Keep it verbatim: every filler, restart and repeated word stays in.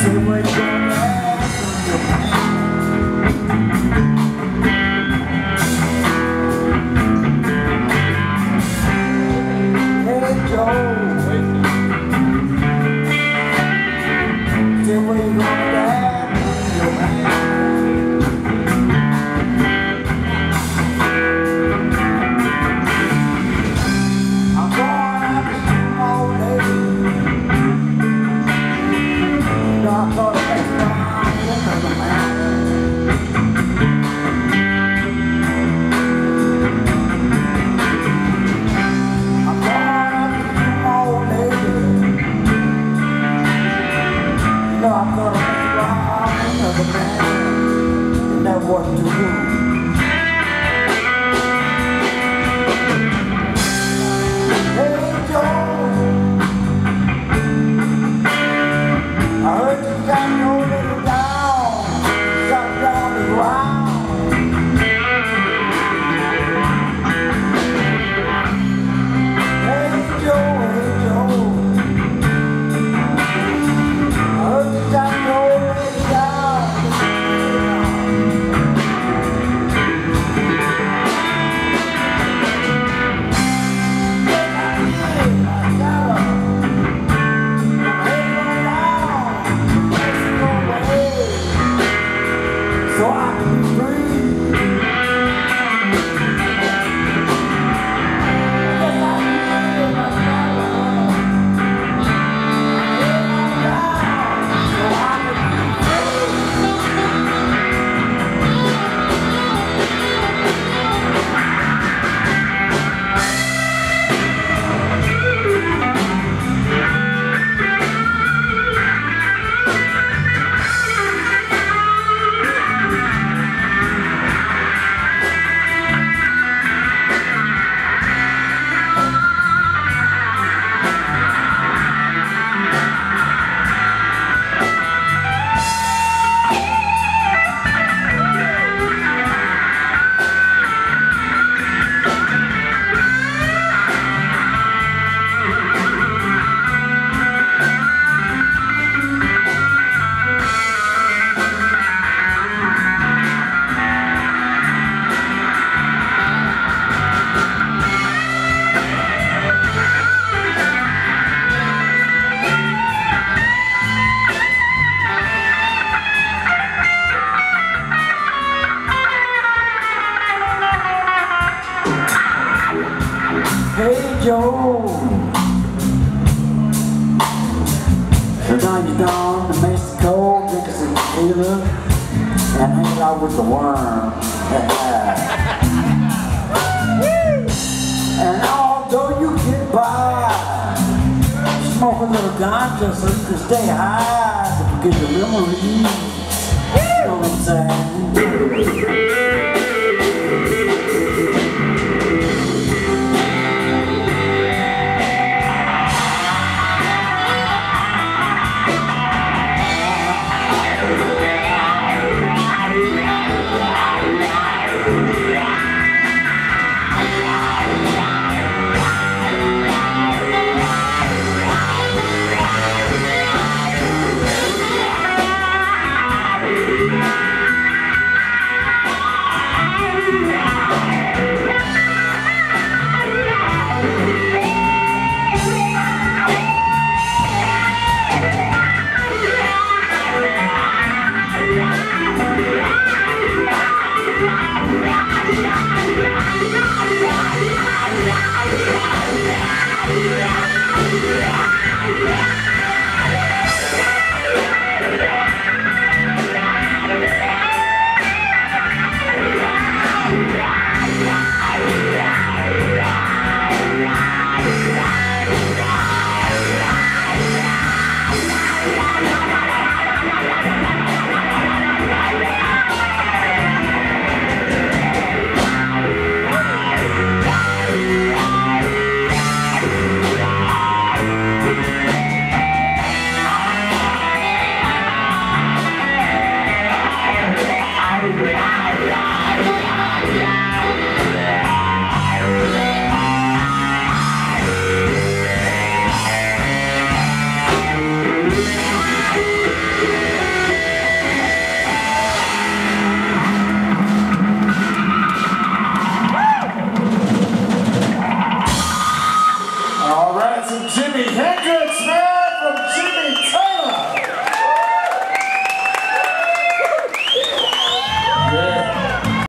What to do. Hey Joe, I heard you got your little down, shut down the ground. Hey Joe, hey Joe, I heard you got your little down. So I can breathe. Yes, I can breathe. So I can Hey Joe, so now you're down to Mexico, drinking some tequila, and hanging out with the worm. And although you get by, smoke a little ganja so you can stay high to forget your memories. You know what I'm saying?